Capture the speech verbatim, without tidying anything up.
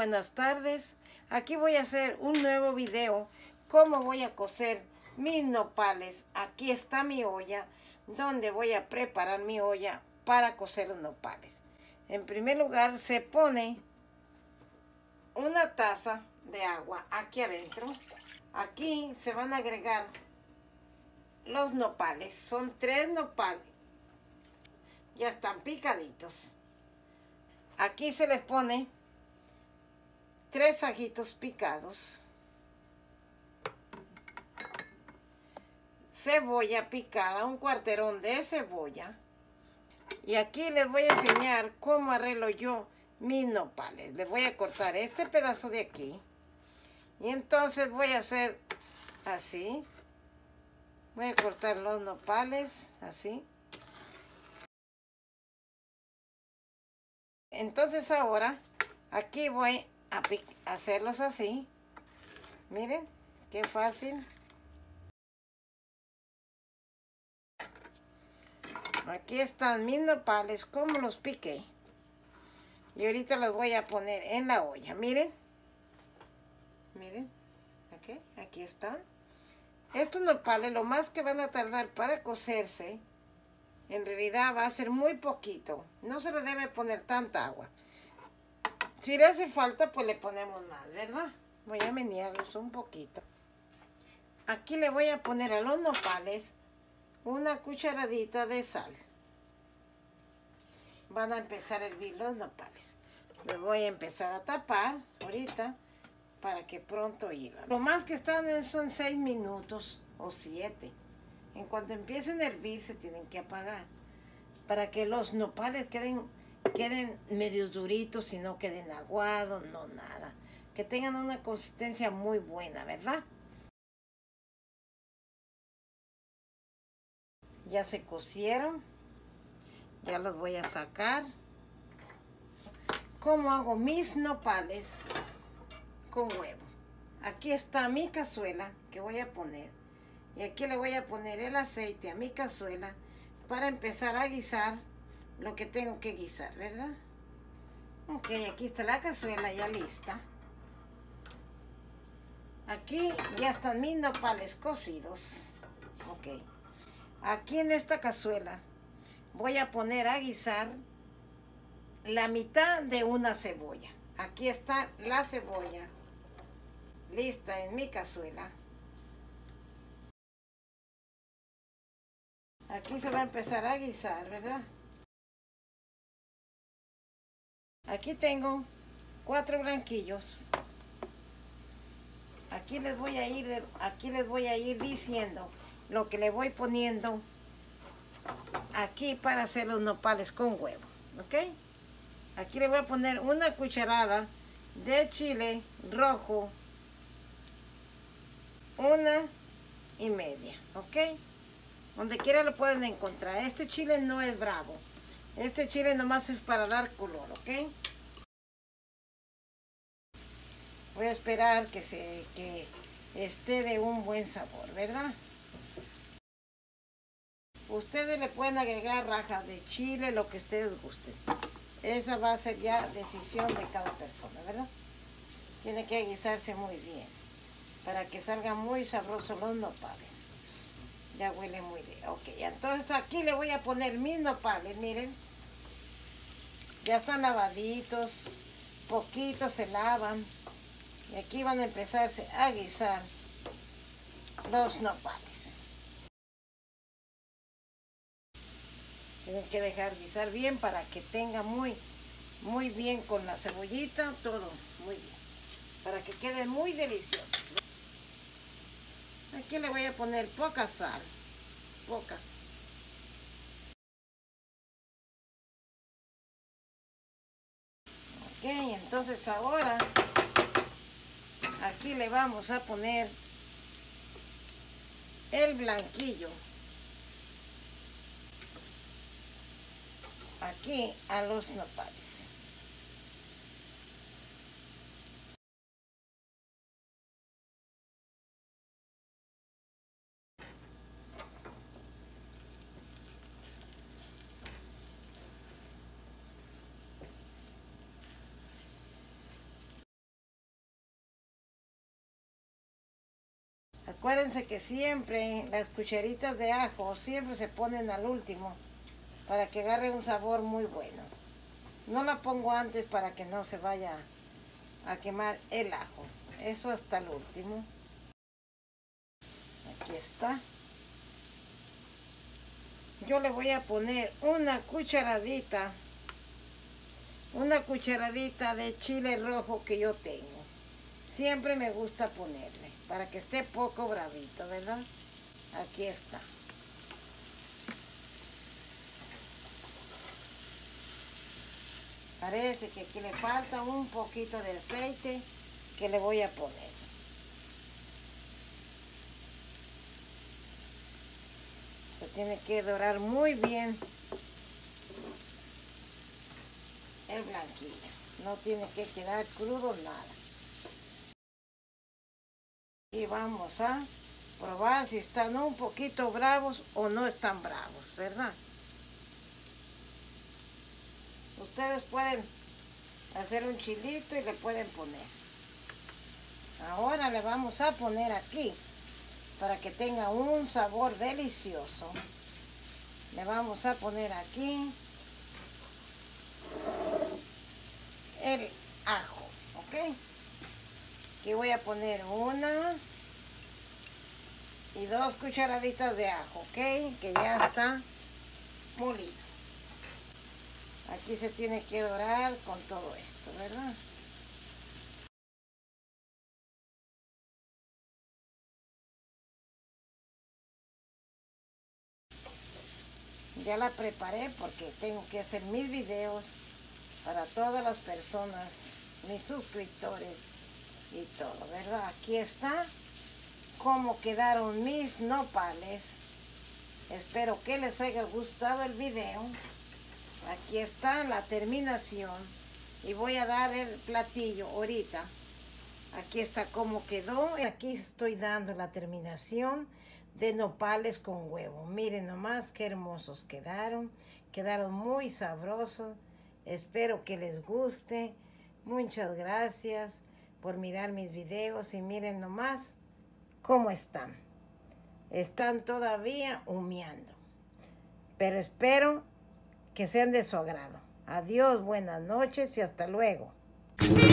buenas tardes. Aquí voy a hacer un nuevo video. Cómo voy a cocer mis nopales. Aquí está mi olla, donde voy a preparar mi olla para cocer los nopales. En primer lugar se pone una taza de agua aquí adentro. Aquí se van a agregar los nopales. Son tres nopales. Ya están picaditos. Aquí se les pone tres ajitos picados, cebolla picada, un cuarterón de cebolla. Y aquí les voy a enseñar cómo arreglo yo mis nopales. Les voy a cortar este pedazo de aquí. Y entonces voy a hacer así. Voy a cortar los nopales así. Entonces ahora aquí voy a hacerlos así. Miren, qué fácil. Aquí están mis nopales, como los piqué. Y ahorita los voy a poner en la olla. Miren. Miren. Aquí, aquí están. Estos nopales, lo más que van a tardar para cocerse, en realidad va a ser muy poquito. No se le debe poner tanta agua. Si le hace falta, pues le ponemos más, ¿verdad? Voy a menearlos un poquito. Aquí le voy a poner a los nopales una cucharadita de sal. Van a empezar a hervir los nopales. Les voy a empezar a tapar ahorita para que pronto hirvan. Lo más que están son seis minutos o siete. En cuanto empiecen a hervir se tienen que apagar para que los nopales queden, queden medio duritos y no queden aguados, no nada. Que tengan una consistencia muy buena, ¿verdad? Ya se cocieron. Ya los voy a sacar. ¿Cómo hago mis nopales con huevo? Aquí está mi cazuela que voy a poner. Y aquí le voy a poner el aceite a mi cazuela para empezar a guisar lo que tengo que guisar, ¿verdad? Ok, aquí está la cazuela ya lista. Aquí ya están mis nopales cocidos. Ok. Aquí en esta cazuela voy a poner a guisar la mitad de una cebolla. Aquí está la cebolla lista en mi cazuela. Aquí se va a empezar a guisar, ¿verdad? Aquí tengo cuatro blanquillos. Aquí les voy a ir, aquí les voy a ir diciendo lo que le voy poniendo aquí para hacer los nopales con huevo, ¿ok? Aquí le voy a poner una cucharada de chile rojo, una y media, ¿ok? Donde quiera lo pueden encontrar. Este chile no es bravo. Este chile nomás es para dar color, ¿ok? Voy a esperar que, se, que esté de un buen sabor, ¿verdad? Ustedes le pueden agregar rajas de chile, lo que ustedes gusten. Esa va a ser ya decisión de cada persona, ¿verdad? Tiene que guisarse muy bien para que salgan muy sabrosos los nopales. Ya huele muy bien. Ok, entonces aquí le voy a poner mis nopales, miren. Ya están lavaditos, poquitos se lavan. Y aquí van a empezarse a guisar los nopales. Tienen que dejar guisar bien para que tenga muy, muy bien con la cebollita, todo muy bien. Para que quede muy delicioso. Aquí le voy a poner poca sal. Poca. Ok, entonces ahora aquí le vamos a poner el blanquillo. Aquí a los nopales. Acuérdense que siempre las cucharitas de ajo siempre se ponen al último para que agarre un sabor muy bueno. No la pongo antes para que no se vaya a quemar el ajo. Eso hasta el último. Aquí está. Yo le voy a poner una cucharadita, una cucharadita de chile rojo que yo tengo. Siempre me gusta ponerle, para que esté poco bravito, ¿verdad? Aquí está. Parece que aquí le falta un poquito de aceite que le voy a poner. Se tiene que dorar muy bien el blanquillo. No tiene que quedar crudo nada. Y vamos a probar si están un poquito bravos o no están bravos, ¿verdad? Ustedes pueden hacer un chilito y le pueden poner. Ahora le vamos a poner aquí, para que tenga un sabor delicioso. Le vamos a poner aquí el ajo, ¿ok? Aquí voy a poner una y dos cucharaditas de ajo, ¿ok? Que ya está molido. Aquí se tiene que dorar con todo esto, ¿verdad? Ya la preparé porque tengo que hacer mis videos para todas las personas, mis suscriptores y todo, ¿verdad? Aquí está cómo quedaron mis nopales. Espero que les haya gustado el video. Aquí está la terminación y voy a dar el platillo ahorita. Aquí está cómo quedó. Aquí estoy dando la terminación de nopales con huevo. Miren nomás qué hermosos quedaron. Quedaron muy sabrosos. Espero que les guste. Muchas gracias por mirar mis videos y miren nomás cómo están. Están todavía humeando. Pero espero que sean de su agrado. Adiós, buenas noches y hasta luego.